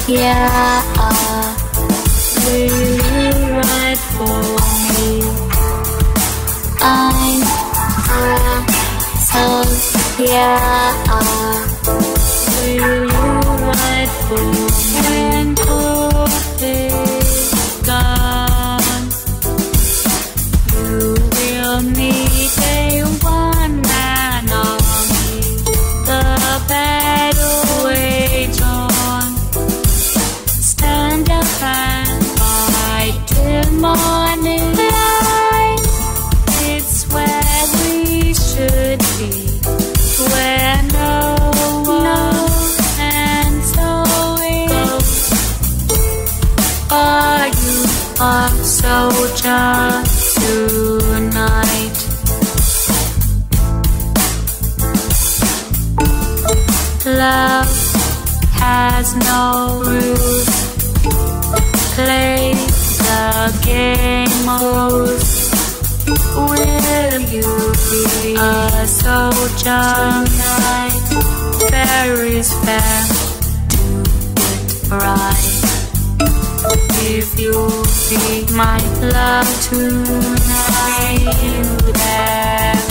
yeah. Will you ride for me? I'm a song, yeah. Will you ride for me? And hope is gone. You will need a one and only. The battle wage on. Stand up and fight till morning light. It's where we should be, where no one can so it goes. Are you a soldier tonight? Love has no rules. Play the game moves. Will you be a soldier tonight? Fair is fair, do it right. If you be my love tonight, you there.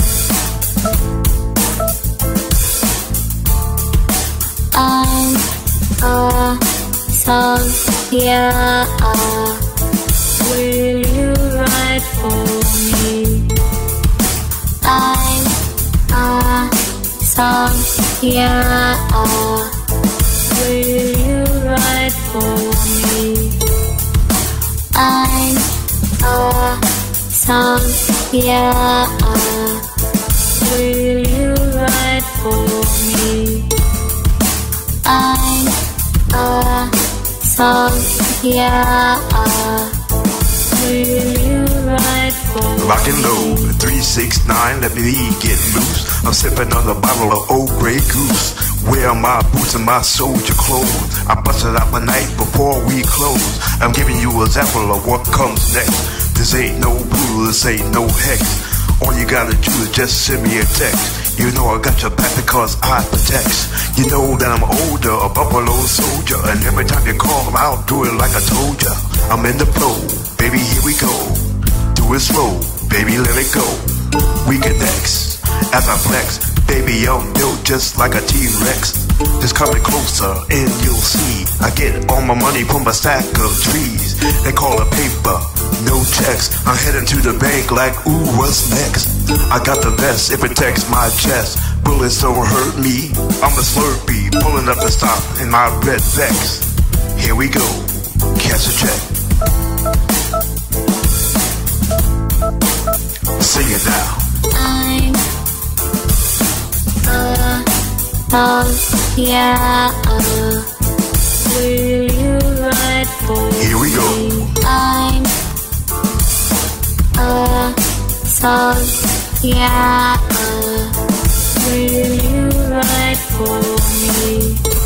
I'm a song, yeah. Will you ride for me? I'm a song, yeah. Will you ride for me? I'm a song, yeah. Will you ride for me? I'm a song, yeah. Will you ride for me? Rockin' low, 369, let me get loose. I'm sipping on a bottle of old Grey Goose. Wear my boots and my soldier clothes. I busted out my night before we close. I'm giving you an example of what comes next. This ain't no voodoo, this ain't no hex. All you gotta do is just send me a text. You know I got your back because I protect. You know that I'm older, a buffalo soldier, and every time you call, I'll do it like I told ya. I'm in the flow, baby, here we go. Do it slow, baby, let it go. We connect as I flex, baby, I'm built just like a T-Rex. Just come in closer and you'll see I get all my money from a stack of trees. They call it paper, no checks. I'm heading to the bank like, ooh, what's next? I got the best, it protects my chest. Bullets don't hurt me, I'm a Slurpee, pulling up the stop in my red Vex. Here we go, cash a check. Sing it now. I'm yeah. Will you ride for me? Here we go. I'm a song, yeah. Will you ride for me?